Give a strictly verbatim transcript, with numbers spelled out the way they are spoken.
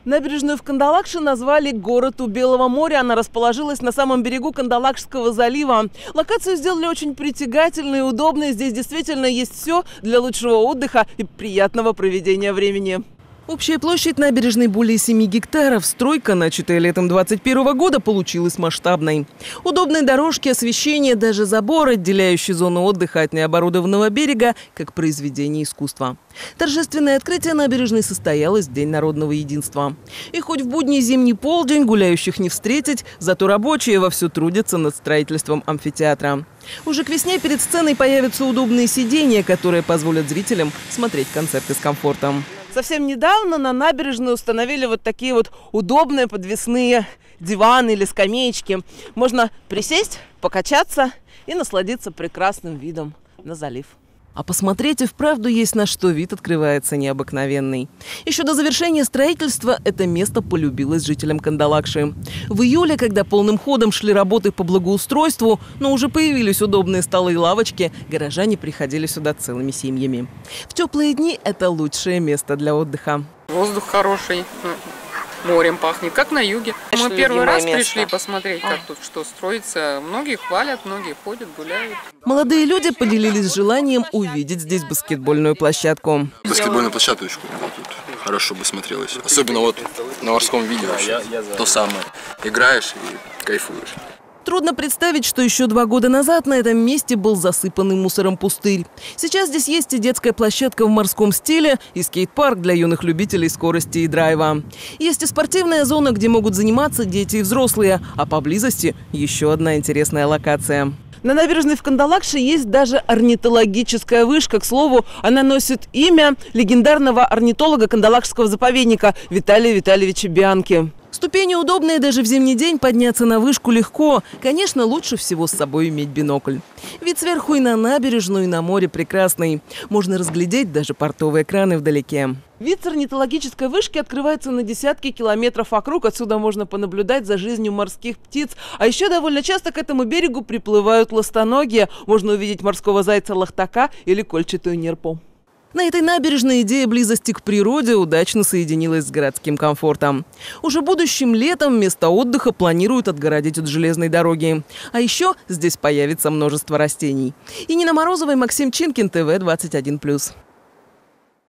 Набережную в Кандалакше назвали «Город у Белого моря». Она расположилась на самом берегу Кандалакшского залива. Локацию сделали очень притягательной и удобной. Здесь действительно есть все для лучшего отдыха и приятного проведения времени. Общая площадь набережной более семи гектаров. Стройка, начатая летом двадцать первого года, получилась масштабной. Удобные дорожки, освещение, даже забор, отделяющий зону отдыха от необорудованного берега, как произведение искусства. Торжественное открытие набережной состоялось в День народного единства. И хоть в будний зимний полдень гуляющих не встретить, зато рабочие вовсю трудятся над строительством амфитеатра. Уже к весне перед сценой появятся удобные сиденья, которые позволят зрителям смотреть концерты с комфортом. Совсем недавно на набережной установили вот такие вот удобные подвесные диваны или скамеечки. Можно присесть, покачаться и насладиться прекрасным видом на залив. А посмотреть и вправду есть на что, вид открывается необыкновенный. Еще до завершения строительства это место полюбилось жителям Кандалакши. В июле, когда полным ходом шли работы по благоустройству, но уже появились удобные столы и лавочки, горожане приходили сюда целыми семьями. В теплые дни это лучшее место для отдыха. Воздух хороший, морем пахнет, как на юге. Мы первый раз место. пришли посмотреть, как тут что строится. Многие хвалят, многие ходят, гуляют. Молодые люди поделились желанием увидеть здесь баскетбольную площадку. Баскетбольную площадочку тут хорошо бы смотрелось. Особенно вот на морском виде вообще. То самое. Играешь и кайфуешь. Трудно представить, что еще два года назад на этом месте был засыпанный мусором пустырь. Сейчас здесь есть и детская площадка в морском стиле, и скейт-парк для юных любителей скорости и драйва. Есть и спортивная зона, где могут заниматься дети и взрослые, а поблизости еще одна интересная локация. На набережной в Кандалакше есть даже орнитологическая вышка. К слову, она носит имя легендарного орнитолога Кандалакшского заповедника Виталия Витальевича Бианки. Ступени удобные, даже в зимний день подняться на вышку легко. Конечно, лучше всего с собой иметь бинокль. Вид сверху и на набережную, и на море прекрасный. Можно разглядеть даже портовые краны вдалеке. Вид с орнитологической вышки открывается на десятки километров вокруг. Отсюда можно понаблюдать за жизнью морских птиц. А еще довольно часто к этому берегу приплывают ластоногие. Можно увидеть морского зайца лахтака или кольчатую нерпу. На этой набережной идея близости к природе удачно соединилась с городским комфортом. Уже будущим летом место отдыха планируют отгородить от железной дороги. А еще здесь появится множество растений. И Нина Морозова, и Максим Чинкин, ТВ двадцать один плюс.